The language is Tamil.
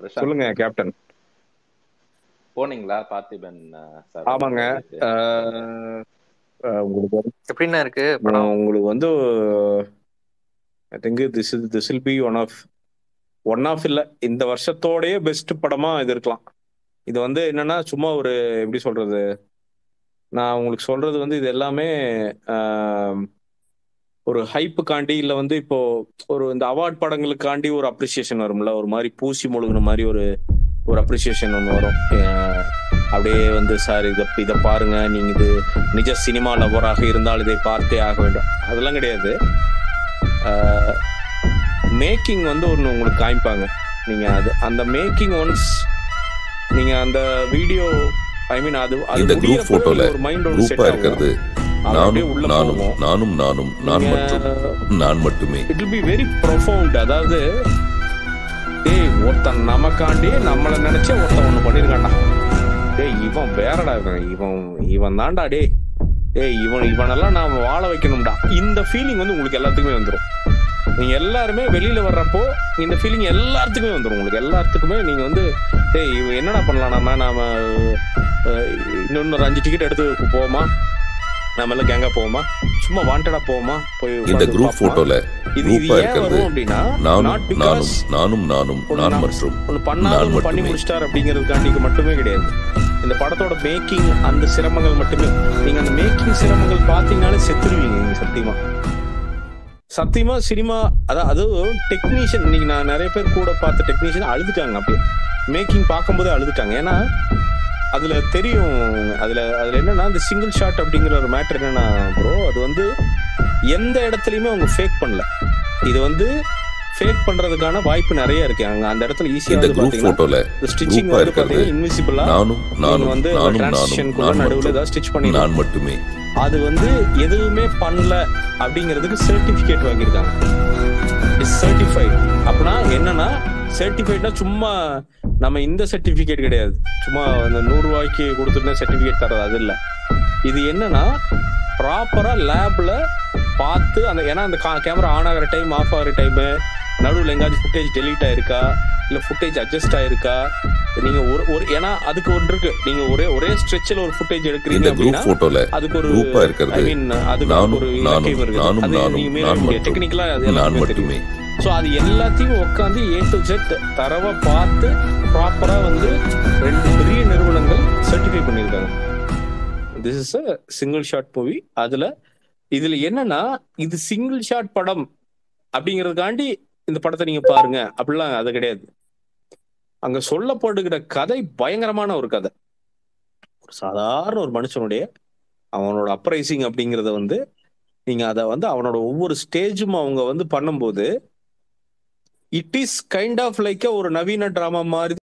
பிரசாந்த் சொல்லுங்க கேப்டன். போனீங்களா பார்த்திபன் சார் ஆமாங்க. உங்களுக்கு எப்படின்னா இருக்கு படம்? உங்களுக்கு வந்து I think this will be one of இல்ல இந்த வருஷத்தோடயே பெஸ்ட் படமா இது இருக்கலாம். இது வந்து என்னன்னா சும்மா ஒரு எப்படி சொல்றது, நான் உங்களுக்கு சொல்றது வந்து இது எல்லாமே ஒரு ஹைப்புக்காண்டி இல்லை வந்து இப்போ ஒரு இந்த அவார்ட் படங்களுக்காண்டி ஒரு அப்ரிசியேஷன் வரும்ல, ஒரு மாதிரி பூசி முழுகின மாதிரி ஒரு அப்ரிசியேஷன் ஒன்று வரும். அப்படியே வந்து சார் இதை பாருங்க, நீங்க இது நிஜ சினிமா லவராக இருந்தால் இதை பார்த்தே ஆக வேண்டும், அதெல்லாம் கிடையாது. மேக்கிங் வந்து ஒன்று உங்களுக்கு காமிப்பாங்க. நீங்க அந்த மேக்கிங் ஒன்ஸ் நீங்க அந்த வீடியோ ஐ மீன் அது இந்த குரூப் போட்டோல குரூப்பா இருக்கிறது நானும் நான் மட்டுமே. It will be very profound. அதாவது டேய் ஒருத்தன் நமக்காண்டி நம்மளை நினைச்ச ஒருத்தன் ஒண்ணு பண்ணிருக்கான்டா, டேய் இவன் வேறடா, இவன் தான்டா, டேய் இவனெல்லாம் நாம வாழ வைக்கணும்டா. இந்த ஃபீலிங் வந்து உங்களுக்கு எல்லாத்துக்குமே வந்துடும். நீங்க எல்லாருமே வெளியில வர்றப்போ இந்த ஃபீலிங் எல்லாத்துக்குமே வந்துடும். உங்களுக்கு எல்லாத்துக்குமே நீங்க வந்து டேய் இவன் என்னடா பண்ணலாம், நாம இன்னொரு 5 டிக்கெட் எடுத்து போவோமா, நம்ம எல்லாம் கேங்கா போவோமா, சும்மா வாண்டடா போவோமா, போய் இந்த குரூப் போட்டோல குரூப்பா இருக்கிறது அப்படின்னா நானும் நான் மற்றும் ஒன்னு பண்ணாலும் பண்ணி முடிச்சிட்டார் அப்படிங்கிறதுக்காண்டி மட்டுமே கிடையாது. இந்த படத்தோட மேக்கிங் அந்த சிரமங்கள் மட்டுமே, நீங்க அந்த மேக்கிங் சிரமங்கள் பாத்தீங்கன்னாலே செத்துருவீங்க நீங்க. சத்தியமா சினிமா அது டெக்னீஷியன், இன்னைக்கு நான் நிறைய பேர் கூட பார்த்த டெக்னீஷியன் அழுதுட்டாங்க, அப்படியே மேக்கிங் பார்க்கும்போதே அழுதுட்டாங்க. ஏன்னா அதுல தெரியும், அதுல என்னன்னா இந்த சிங்கிள் ஷாட் அப்படிங்கிற ஒரு மேட்டர் என்னன்னா ப்ரோ, அது வந்து எந்த இடத்துலயுமே அவங்க ஃபேக் பண்ணல. இது வந்து ஃபேக் பண்றதுக்கான வாய்ப்பு நிறைய இருக்கு. அங்க அந்த இடத்துல ஈஸியா வந்து பாத்தீங்கன்னா ஸ்டிச்சிங் வந்து பாத்தீங்கன்னா இன்விசிபிளா வந்து டிரான்சிஷனுக்குள்ள நடுவுல ஏதாவது ஸ்டிச் பண்ணி நான் மட்டுமே அது வந்து எதுவுமே பண்ணல அப்படிங்கிறதுக்கு சர்டிபிகேட் வாங்கியிருக்காங்க. It's certified. அப்படின்னா என்னன்னா சர்டிஃபைட்னா சும்மா நம்ம இந்த சர்டிபிகேட் கிடையாது, சும்மா அந்த 100 ரூபாய்க்கு கொடுத்துட்டு சர்டிபிகேட் தர்றது அது இல்லை. இது என்னன்னா ப்ராப்பரா லேப்ல பார்த்து அந்த, ஏன்னா அந்த கேமரா ஆன் ஆகிற டைம் ஆஃப் ஆகிற டைமு, நடுவில் எங்காச்சும் ஃபுட்டேஜ் டெலீட் ஆயிருக்கா இல்லை ஃபுட்டேஜ் அட்ஜஸ்ட் ஆயிருக்கா, நீங்க ஒரு ஏன்னா அதுக்கு ஒன்று இருக்கு. நீங்க ஒரே ஸ்ட்ரெச்சில் ஒரு ஃபுட்டேஜ் எடுக்கிறீங்க அப்படின்னா அதுக்கு ஒரு ஐ மீன் அதுக்கு ஒரு இலக்கியம் இருக்கு. அது நீங்க டெக்னிக்கலா அது எல்லாமே தெரியுமே. ஸோ அது எல்லாத்தையும் உட்காந்து A to Z தரவா பார்த்து ப்ராப்பரா வந்து 2 பெரிய நிறுவனங்கள் சர்டிஃபை பண்ணியிருக்காங்க. This is a single shot movie. இதுல என்னன்னா இது சிங்கிள் ஷாட் படம் அப்படிங்கிறதுக்காண்டி இந்த படத்தை நீங்க பாருங்க அப்படிலாம் அது கிடையாது. அங்க சொல்லப்படுகிற கதை பயங்கரமான ஒரு கதை. ஒரு சாதாரண ஒரு மனுஷனுடைய அவனோட அப்ரைசிங் அப்படிங்கிறத வந்து நீங்க அதை வந்து அவனோட ஒவ்வொரு ஸ்டேஜும் அவங்க வந்து பண்ணும்போது it is kind of like ஒரு நவீன டிராமா மாதிரி